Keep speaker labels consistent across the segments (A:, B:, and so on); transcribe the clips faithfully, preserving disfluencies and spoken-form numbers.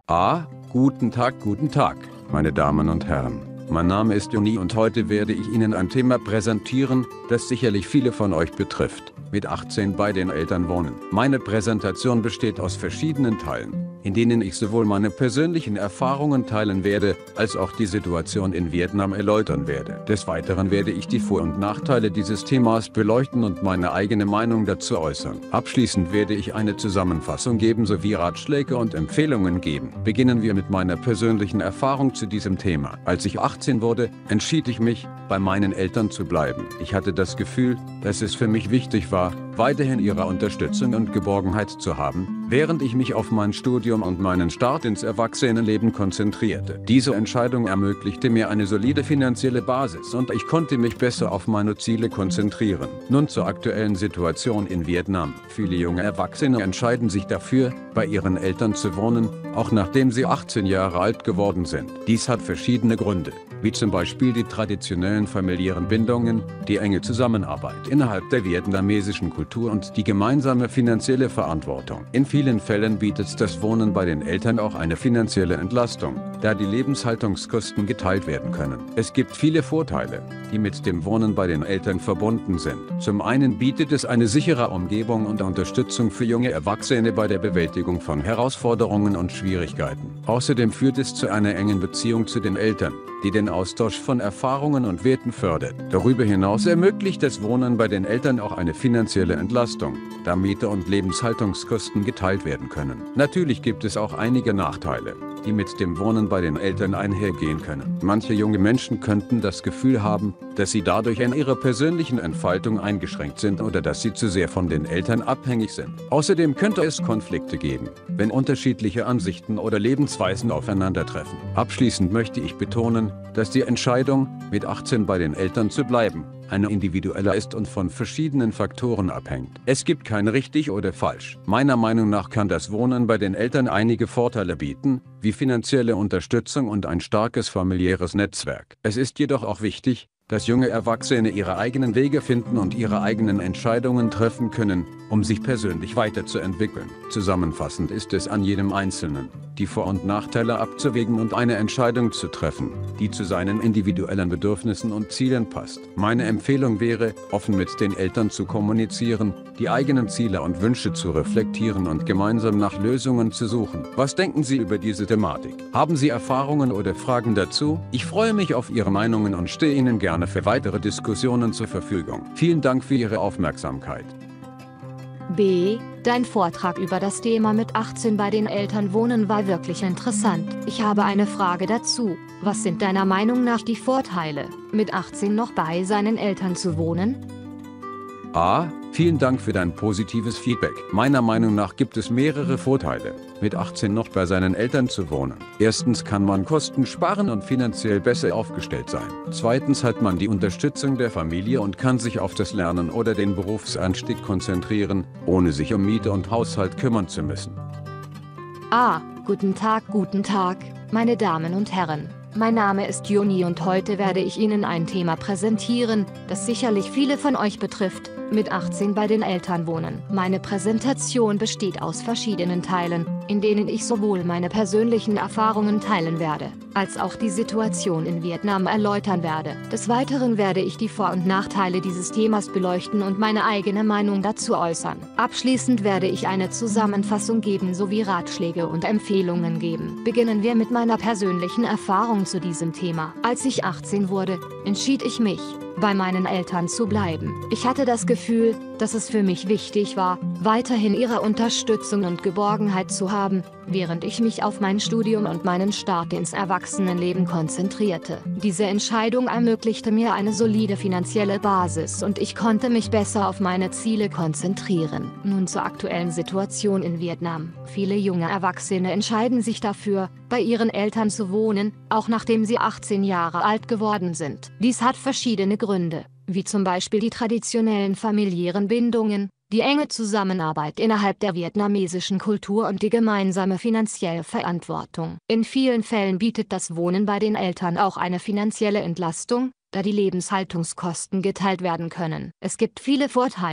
A: A. Guten Tag, guten Tag, meine Damen und Herren. Mein Name ist Joni und heute werde ich Ihnen ein Thema präsentieren, das sicherlich viele von euch betrifft. Mit achtzehn bei den Eltern wohnen. Meine Präsentation besteht aus verschiedenen Teilen, in denen ich sowohl meine persönlichen Erfahrungen teilen werde, als auch die Situation in Vietnam erläutern werde. Des Weiteren werde ich die Vor- und Nachteile dieses Themas beleuchten und meine eigene Meinung dazu äußern. Abschließend werde ich eine Zusammenfassung geben sowie Ratschläge und Empfehlungen geben. Beginnen wir mit meiner persönlichen Erfahrung zu diesem Thema. Als ich achtzehn wurde, entschied ich mich, bei meinen Eltern zu bleiben. Ich hatte das Gefühl, dass es für mich wichtig war, weiterhin ihre Unterstützung und Geborgenheit zu haben, während ich mich auf mein Studium und meinen Start ins Erwachsenenleben konzentrierte. Diese Entscheidung ermöglichte mir eine solide finanzielle Basis und ich konnte mich besser auf meine Ziele konzentrieren. Nun zur aktuellen Situation in Vietnam. Viele junge Erwachsene entscheiden sich dafür, bei ihren Eltern zu wohnen, auch nachdem sie achtzehn Jahre alt geworden sind. Dies hat verschiedene Gründe, wie zum Beispiel die traditionellen familiären Bindungen, die enge Zusammenarbeit innerhalb der vietnamesischen Kultur und die gemeinsame finanzielle Verantwortung. In vielen Fällen bietet das Wohnen bei den Eltern auch eine finanzielle Entlastung, da die Lebenshaltungskosten geteilt werden können. Es gibt viele Vorteile, die mit dem Wohnen bei den Eltern verbunden sind. Zum einen bietet es eine sichere Umgebung und Unterstützung für junge Erwachsene bei der Bewältigung von Herausforderungen und Schwierigkeiten. Außerdem führt es zu einer engen Beziehung zu den Eltern, die den Austausch von Erfahrungen und Werten fördert. Darüber hinaus ermöglicht das Wohnen bei den Eltern auch eine finanzielle Entlastung, da Miete und Lebenshaltungskosten geteilt werden können. Natürlich gibt es auch einige Nachteile, die mit dem Wohnen bei den Eltern einhergehen können. Manche junge Menschen könnten das Gefühl haben, dass sie dadurch in ihrer persönlichen Entfaltung eingeschränkt sind oder dass sie zu sehr von den Eltern abhängig sind. Außerdem könnte es Konflikte geben, wenn unterschiedliche Ansichten oder Lebensweisen aufeinandertreffen. Abschließend möchte ich betonen, dass die Entscheidung, mit achtzehn bei den Eltern zu bleiben, eine individuelle ist und von verschiedenen Faktoren abhängt. Es gibt kein richtig oder falsch. Meiner Meinung nach kann das Wohnen bei den Eltern einige Vorteile bieten, wie finanzielle Unterstützung und ein starkes familiäres Netzwerk. Es ist jedoch auch wichtig, dass junge Erwachsene ihre eigenen Wege finden und ihre eigenen Entscheidungen treffen können, um sich persönlich weiterzuentwickeln. Zusammenfassend ist es an jedem Einzelnen, die Vor- und Nachteile abzuwägen und eine Entscheidung zu treffen, die zu seinen individuellen Bedürfnissen und Zielen passt. Meine Empfehlung wäre, offen mit den Eltern zu kommunizieren, die eigenen Ziele und Wünsche zu reflektieren und gemeinsam nach Lösungen zu suchen. Was denken Sie über diese Thematik? Haben Sie Erfahrungen oder Fragen dazu? Ich freue mich auf Ihre Meinungen und stehe Ihnen gerne für weitere Diskussionen zur Verfügung. Vielen Dank für Ihre Aufmerksamkeit.
B: B. Dein Vortrag über das Thema mit achtzehn bei den Eltern wohnen war wirklich interessant. Ich habe eine Frage dazu. Was sind deiner Meinung nach die Vorteile, mit achtzehn noch bei seinen Eltern zu wohnen?
A: A. Vielen Dank für dein positives Feedback. Meiner Meinung nach gibt es mehrere Vorteile, mit achtzehn noch bei seinen Eltern zu wohnen. Erstens kann man Kosten sparen und finanziell besser aufgestellt sein. Zweitens hat man die Unterstützung der Familie und kann sich auf das Lernen oder den Berufsanstieg konzentrieren, ohne sich um Miete und Haushalt kümmern zu müssen.
B: A. Guten Tag, guten Tag, meine Damen und Herren. Mein Name ist Joni und heute werde ich Ihnen ein Thema präsentieren, das sicherlich viele von euch betrifft, mit achtzehn bei den Eltern wohnen. Meine Präsentation besteht aus verschiedenen Teilen, in denen ich sowohl meine persönlichen Erfahrungen teilen werde, als auch die Situation in Vietnam erläutern werde. Des Weiteren werde ich die Vor- und Nachteile dieses Themas beleuchten und meine eigene Meinung dazu äußern. Abschließend werde ich eine Zusammenfassung geben sowie Ratschläge und Empfehlungen geben. Beginnen wir mit meiner persönlichen Erfahrung zu diesem Thema. Als ich achtzehn wurde, entschied ich mich, bei meinen Eltern zu bleiben. Ich hatte das Gefühl, dass es für mich wichtig war, weiterhin ihre Unterstützung und Geborgenheit zu haben, während ich mich auf mein Studium und meinen Start ins Erwachsenenleben konzentrierte. Diese Entscheidung ermöglichte mir eine solide finanzielle Basis und ich konnte mich besser auf meine Ziele konzentrieren. Nun zur aktuellen Situation in Vietnam. Viele junge Erwachsene entscheiden sich dafür, bei ihren Eltern zu wohnen, auch nachdem sie achtzehn Jahre alt geworden sind. Dies hat verschiedene Gründe, wie zum Beispiel die traditionellen familiären Bindungen, die enge Zusammenarbeit innerhalb der vietnamesischen Kultur und die gemeinsame finanzielle Verantwortung. In vielen Fällen bietet das Wohnen bei den Eltern auch eine finanzielle Entlastung, da die Lebenshaltungskosten geteilt werden können. Es gibt viele Vorteile,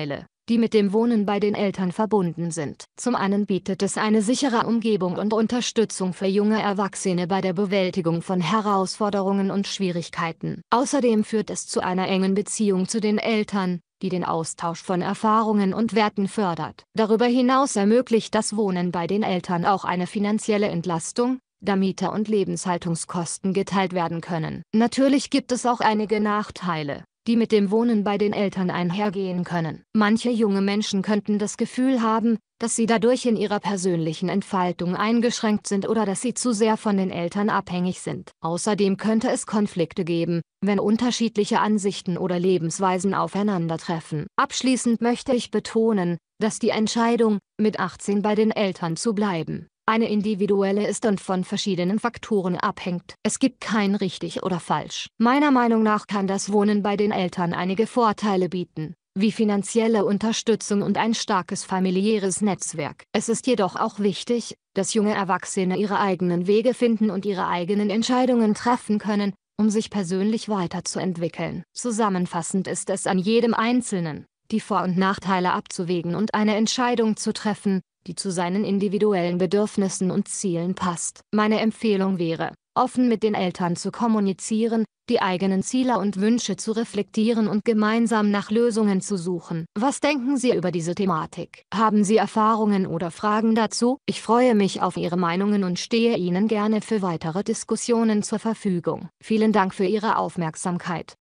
B: die mit dem Wohnen bei den Eltern verbunden sind. Zum einen bietet es eine sichere Umgebung und Unterstützung für junge Erwachsene bei der Bewältigung von Herausforderungen und Schwierigkeiten. Außerdem führt es zu einer engen Beziehung zu den Eltern, die den Austausch von Erfahrungen und Werten fördert. Darüber hinaus ermöglicht das Wohnen bei den Eltern auch eine finanzielle Entlastung, da Miete und Lebenshaltungskosten geteilt werden können. Natürlich gibt es auch einige Nachteile, die mit dem Wohnen bei den Eltern einhergehen können. Manche junge Menschen könnten das Gefühl haben, dass sie dadurch in ihrer persönlichen Entfaltung eingeschränkt sind oder dass sie zu sehr von den Eltern abhängig sind. Außerdem könnte es Konflikte geben, wenn unterschiedliche Ansichten oder Lebensweisen aufeinandertreffen. Abschließend möchte ich betonen, dass die Entscheidung, mit achtzehn bei den Eltern zu bleiben, eine individuelle ist und von verschiedenen Faktoren abhängt. Es gibt kein richtig oder falsch. Meiner Meinung nach kann das Wohnen bei den Eltern einige Vorteile bieten, wie finanzielle Unterstützung und ein starkes familiäres Netzwerk. Es ist jedoch auch wichtig, dass junge Erwachsene ihre eigenen Wege finden und ihre eigenen Entscheidungen treffen können, um sich persönlich weiterzuentwickeln. Zusammenfassend ist es an jedem Einzelnen, die Vor- und Nachteile abzuwägen und eine Entscheidung zu treffen, die zu seinen individuellen Bedürfnissen und Zielen passt. Meine Empfehlung wäre, offen mit den Eltern zu kommunizieren, die eigenen Ziele und Wünsche zu reflektieren und gemeinsam nach Lösungen zu suchen. Was denken Sie über diese Thematik? Haben Sie Erfahrungen oder Fragen dazu? Ich freue mich auf Ihre Meinungen und stehe Ihnen gerne für weitere Diskussionen zur Verfügung. Vielen Dank für Ihre Aufmerksamkeit.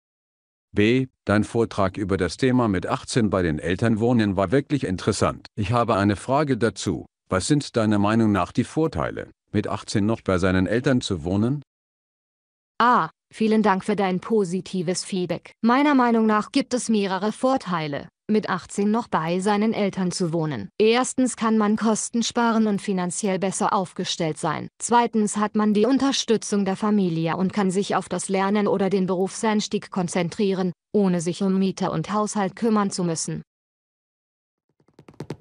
A: B. Dein Vortrag über das Thema mit achtzehn bei den Eltern wohnen war wirklich interessant. Ich habe eine Frage dazu. Was sind deiner Meinung nach die Vorteile, mit achtzehn noch bei seinen Eltern zu wohnen?
B: A. Vielen Dank für dein positives Feedback. Meiner Meinung nach gibt es mehrere Vorteile, mit achtzehn noch bei seinen Eltern zu wohnen. Erstens kann man Kosten sparen und finanziell besser aufgestellt sein. Zweitens hat man die Unterstützung der Familie und kann sich auf das Lernen oder den Berufseinstieg konzentrieren, ohne sich um Miete und Haushalt kümmern zu müssen.